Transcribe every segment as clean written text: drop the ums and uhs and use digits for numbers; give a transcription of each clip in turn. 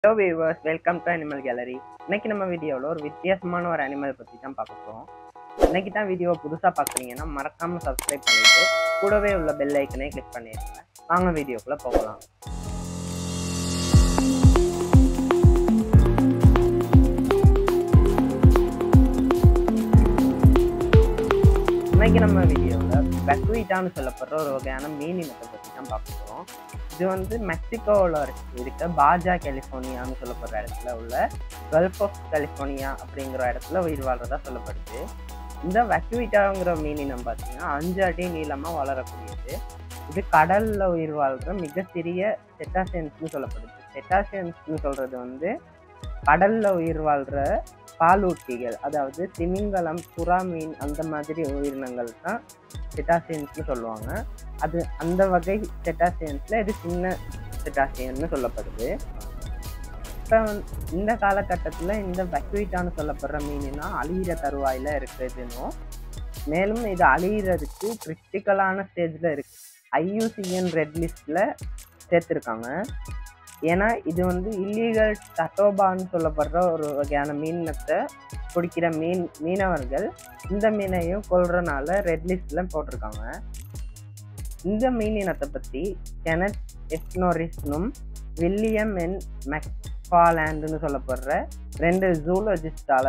Hello viewers, welcome to Animal Gallery. இன்னைக்கு நம்ம வீடியோல ஒரு வித்தியாசமான ஒரு அனிமல் பத்தி தான் பார்க்க போறோம். இன்னைக்கு தான் வீடியோ புதுசா பார்க்கறீங்கன்னா மறக்காம Subscribe பண்ணிட்டு கூடவே உள்ள பெல் ஐகானை கிளிக் பண்ணிடுங்க. வாங்க வீடியோக்குள்ள போகலாம். இன்னைக்கு நம்ம வீடியோல VAQUITAன்னு சொல்லப்படுற ஒரு வகையான மீன் இனத்தை பத்தி தான் பார்க்க போறோம். இது வந்து மெக்சிகோவில் இருக்க பாஜா கலிஃபோர்னியான்னு சொல்லப்படுற இடத்துல உள்ள கல்ஃப் ஆஃப் கலிஃபோர்னியா அப்படிங்கிற இடத்துல உயிர் வாழ்றதா சொல்லப்படுது. இந்த VAQUITAங்கிற மீனினம் பார்த்தீங்கன்னா 5 அடி நீளமாக வளரக்கூடியது. இது கடல்ல உயிர் வாழ்ற மிக சிறிய செட்டாசியன்ஸ்னு சொல்லப்படுது. செட்டாசியன்ஸ்னு சொல்றது வந்து கடல்ல உயிர் வாழ்ற பாலூட்டிகள், அதாவது திமிங்கலம், புறா மீன் அந்த மாதிரி உயிரினங்கள் தான் செட்டாசியன்ஸ்னு சொல்லுவாங்க. அது அந்த வகை செட்டாசியன்ஸ்ல இது சின்ன செட்டாசியன்னு சொல்லப்படுது. இப்போ இந்த காலகட்டத்தில் இந்த VAQUITAன்னு சொல்லப்படுற மீனினா அழியிற தருவாயில இருக்குதுன்னும், மேலும் இது அழியிறதுக்கு கிரிட்டிக்கலான ஸ்டேஜில் இருக்கு. IUCN ரெட் லிஸ்ட்ல சேர்த்துருக்காங்க. ஏன்னா இது வந்து இல்லீகல் டட்டோபான்னு சொல்லப்படுற ஒரு வகையான மீனத்தை பிடிக்கிற மீனவர்கள் இந்த மீனையும் கொல்றனால ரெட் லிஸ்ட்ல போட்டிருக்காங்க. இந்த மீனினத்தை பற்றி Kenneth S.Norrisனும் வில்லியம் N.Mc ஃபார்லாண்டுன்னு சொல்லப்படுற 2 ஜூலஜிஸ்டால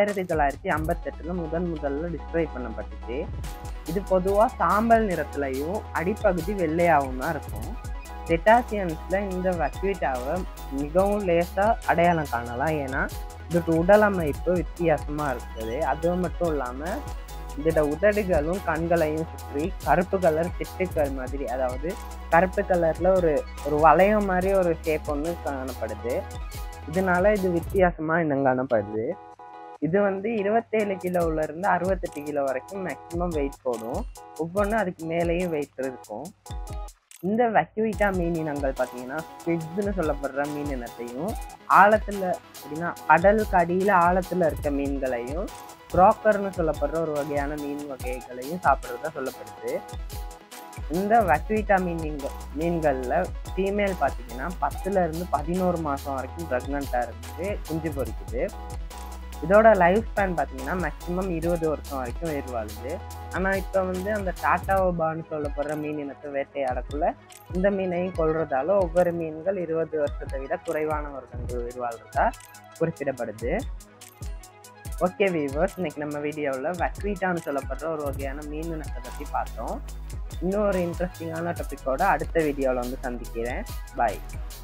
1958 முதல்ல டிஸ்கிரைப் பண்ணப்பட்டுச்சு. இது பொதுவாக சாம்பல் நிறத்துலையும் அடிப்பகுதி வெள்ளையாகவும் தான் இருக்கும். செட்டாசியன்ஸ்ல இந்த VAQUITAவை மிகவும் லேசாக அடையாளம் காணலாம். ஏன்னா இதோட உடல் அமைப்பு வித்தியாசமாக இருக்குது. அது மட்டும் இல்லாமல் இதோட உதடுகளும் கண்களையும் சுற்றி கருப்பு கலர் சிட்டுக்கள் மாதிரி, அதாவது கருப்பு கலர்ல ஒரு வளையம் மாதிரி ஒரு ஷேப் ஒன்று காணப்படுது. இதனால இது வித்தியாசமாக இன்னும் காணப்படுது. இது வந்து 27 கிலோல இருந்து 68 கிலோ வரைக்கும் மேக்சிமம் வெயிட் போடும். ஒவ்வொன்றும் அதுக்கு மேலேயும் வெயிட் இருக்கும். இந்த VAQUITA மீனினங்கள் பார்த்தீங்கன்னா ஸ்குவிட்ஸ்ன்னு சொல்லப்படுற மீன் இனத்தையும், ஆழத்தில் அப்படின்னா கடலுக்கு அடியில் ஆழத்தில் இருக்க மீன்களையும், ப்ராக்கர்னு சொல்லப்படுற ஒரு வகையான மீன் வகைகளையும் சாப்பிட்றதா சொல்லப்படுது. இந்த VAQUITA மீன்களில் ஃபீமேல் பார்த்தீங்கன்னா 10 இருந்து 11 மாதம் வரைக்கும் ப்ரெக்னெண்ட்டாக இருந்து குஞ்சு பொரிக்குது. இதோட லைஃப் ஸ்பேன் பார்த்தீங்கன்னா மேக்ஸிமம் 20 வருஷம் வரைக்கும் உயிர் வாழுது. ஆனால் இப்போ வந்து அந்த டாட்டாவோபான்னு சொல்லப்படுற மீன் இனத்தை வேட்டையாடக்குள்ள இந்த மீனையும் கொல்றதால ஒவ்வொரு மீன்கள் 20 வருஷத்தை விட குறைவான வருடங்கள் உயிர் வாழ்றதா குறிப்பிடப்படுது. ஓகே வியூவர்ஸ், இன்னைக்கு நம்ம வீடியோவில் VAQUITAன்னு சொல்லப்படுற ஒரு வகையான மீன் இனத்தை பற்றி பார்த்தோம். இன்னும் ஒரு இன்ட்ரெஸ்டிங்கான டாபிக்கோட அடுத்த வீடியோவில் வந்து சந்திக்கிறேன். பாய்.